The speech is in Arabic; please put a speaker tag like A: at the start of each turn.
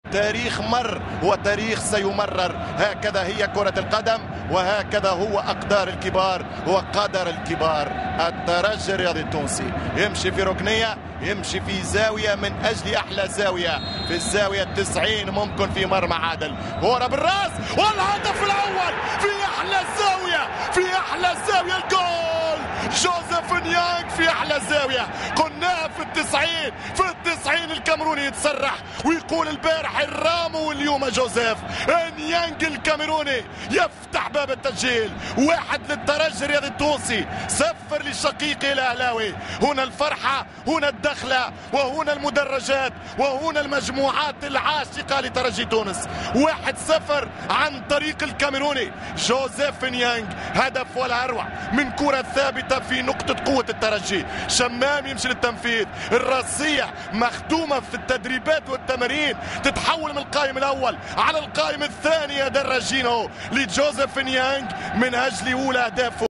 A: تاريخ مر وتاريخ سيمرر. هكذا هي كرة القدم وهكذا هو أقدار الكبار وقدر الكبار. الترجي الرياضي التونسي يمشي في ركنية، يمشي في زاوية من أجل أحلى زاوية، في الزاوية 90 ممكن في مرمى عادل. كرة بالراس والهدف الأول في أحلى زاوية، في أحلى زاوية. الجول جوزيف نيانغ في أحلى زاوية. قلناها في 90 الكاميروني يتسرح ويقول البارح الرامو واليوم جوزيف نيانغ الكاميروني يفتح باب التسجيل. 1 للترجي الرياضي التونسي، 0 لشقيقي الاهلاوي. هنا الفرحة، هنا الدخلة، وهنا المدرجات، وهنا المجموعات العاشقة لترجي تونس. 1-0 عن طريق الكاميروني جوزيف نيانغ. هدف ولا أروع من كرة ثابتة في نقطة قوة الترجي. شمام يمشي للتنفيذ، الراسية مختومة في التدريبات والتمارين، تتحول من القائم الأول على القائم الثاني. درجينه لجوزيف نيانغ من أجل أولى أهدافه.